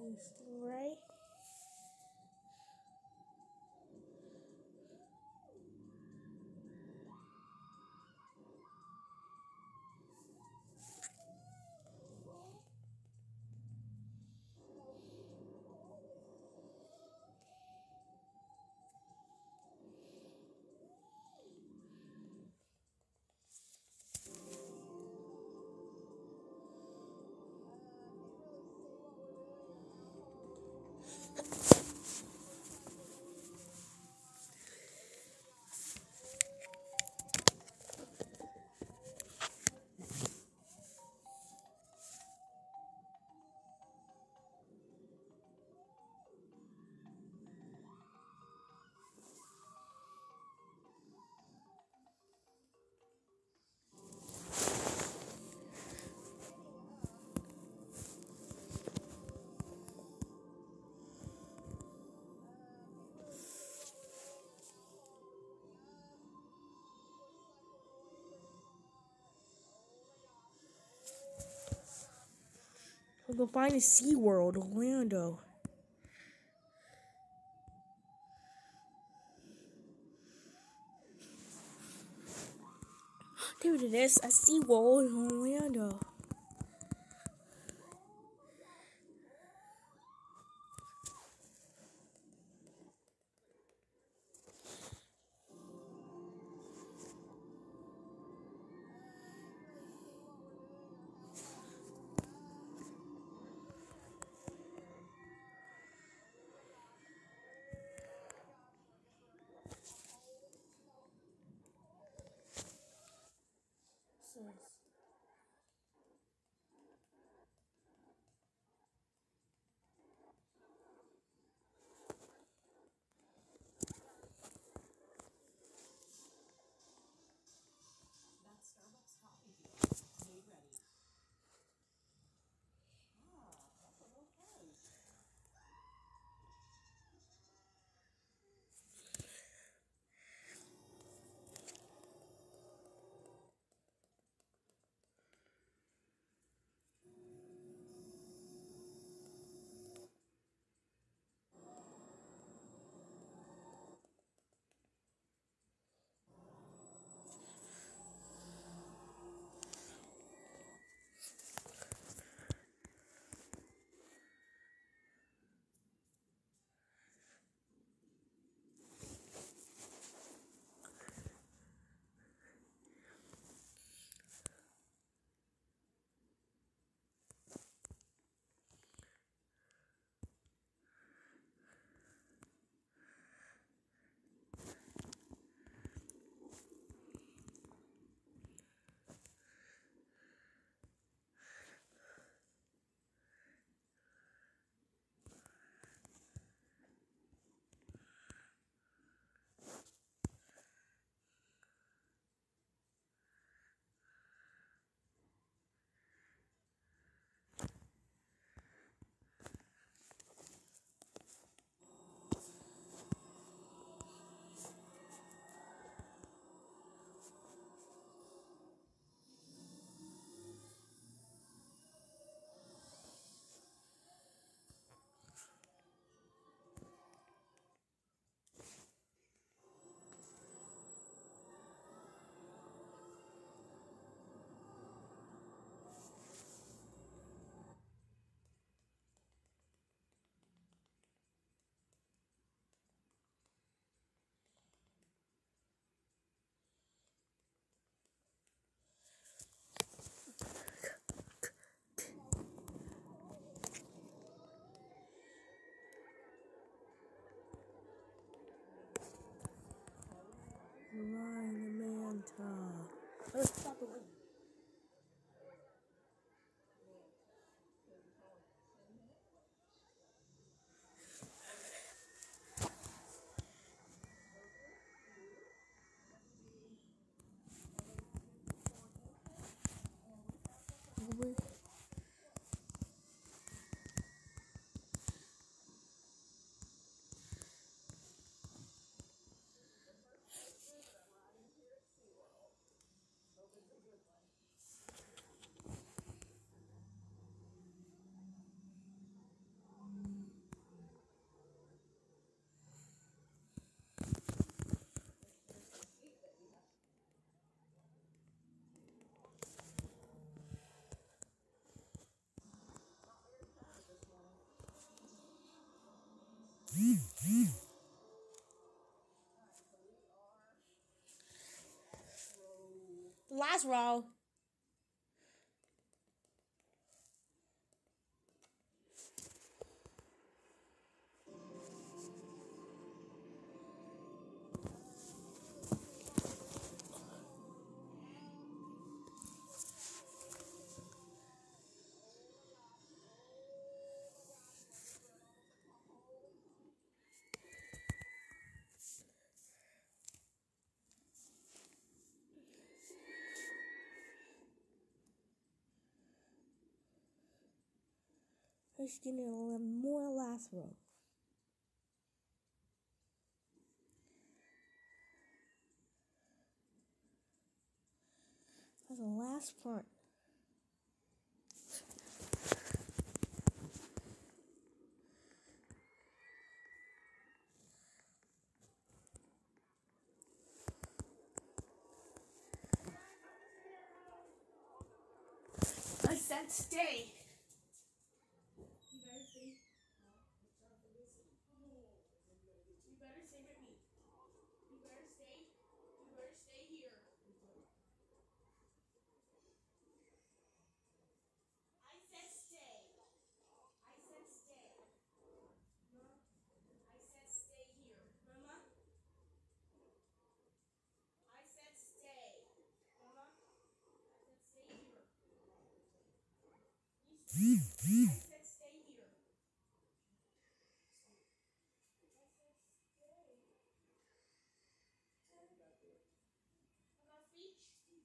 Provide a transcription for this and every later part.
Stingray. We'll go find a SeaWorld, Orlando. There it is, a SeaWorld in Orlando. Ryan Manta. Let's stop it. last row. Let's get a little more last row. That's the last part. I said stay. You better stay. You better stay with me. You better stay. You better stay here. I said stay. I said stay. No. I said stay here. Mama. I said stay. Mama. I said stay here. I said stay here. I said stay. About speech?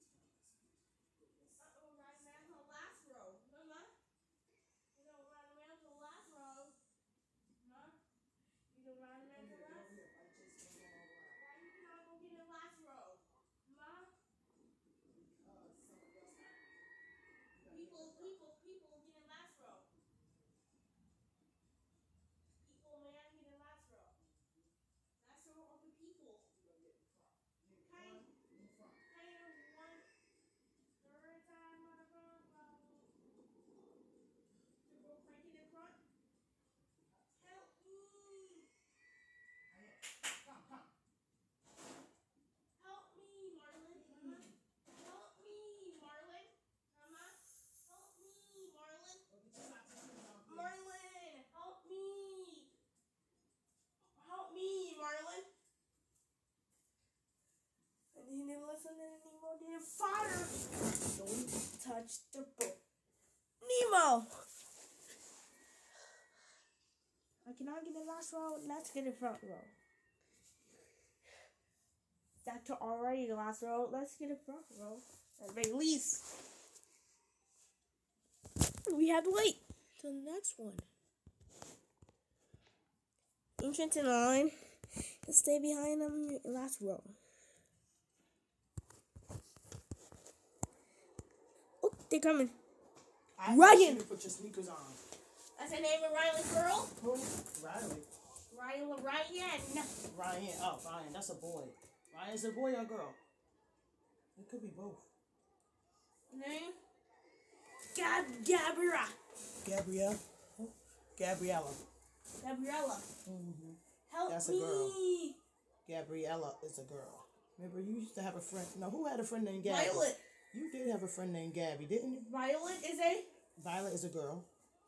Right around the last row. Mama. You don't run around the last row. Mama. You don't run around the last row. Why you not gonna get in the last row? Mama. People get in last row. People, man, get in last row. Last row of the people. Kind of one third time on the front row. To go cranking in front. Help me. Help me, Marlon. Mama. Help me, Marlon. Mama. Help me, Marlon. Marlon, help me. Help me, Marlon. And he didn't listen anymore. Didn't fire. Don't touch the book. Nemo. I cannot get the last row. Let's get the front row. That's already the last row. Let's get the front row. At the very least. We have to wait till the next one. Entrance in line and stay behind them in the last row. Oh, they're coming. Ryan! Put your sneakers on. That's the name of Riley's girl? Who? Riley. Ryan. Ryan. Oh, Ryan. That's a boy. Ryan's a boy or a girl? It could be both. Name? Gabriella. Gabrielle. Gabriella. Gabriella. Mm-hmm. Help That's a me. girl. Gabriella is a girl. Remember, you used to have a friend. No, who had a friend named Gabby? Violet. You did have a friend named Gabby, didn't you? Violet is a... Violet is a girl.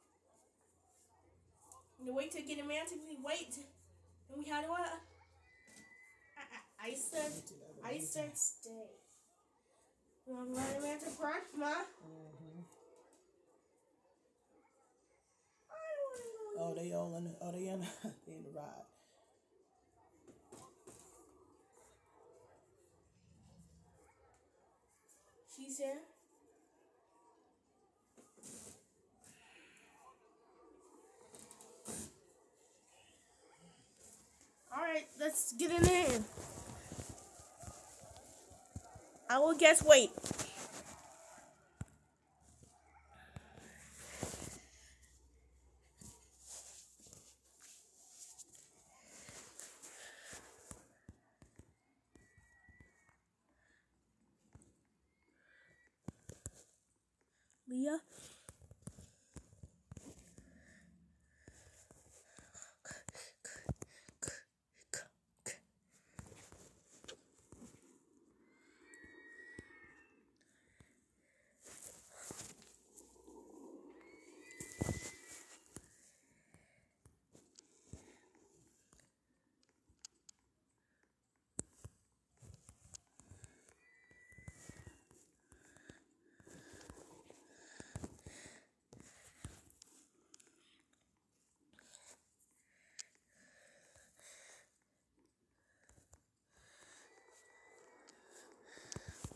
You wait to get a man to wait. And we had what? I said stay. You want to run a man to front, Ma? Mm-hmm. I don't want to go. Oh, they all in the, they in the ride. She's here. Alright, let's get in there. I will guess wait. Leah.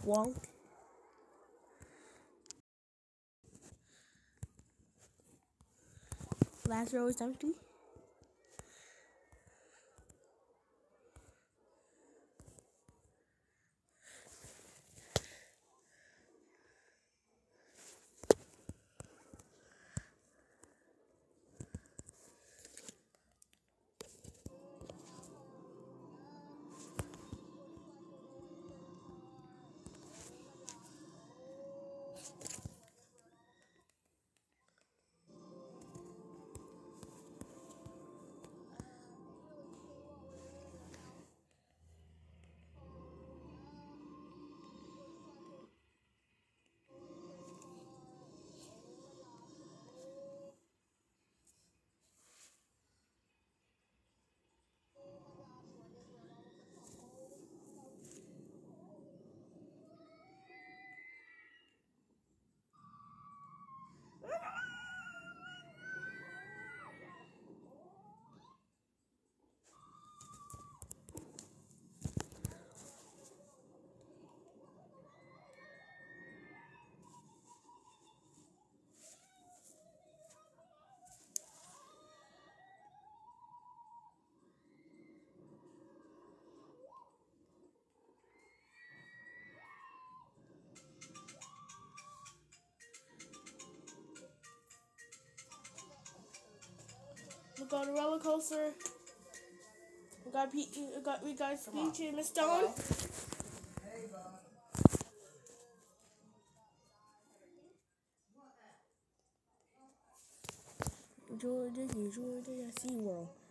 Wonk. Last row is empty. We got a roller coaster. We got Peach and Miss Stone. Georgia, SeaWorld.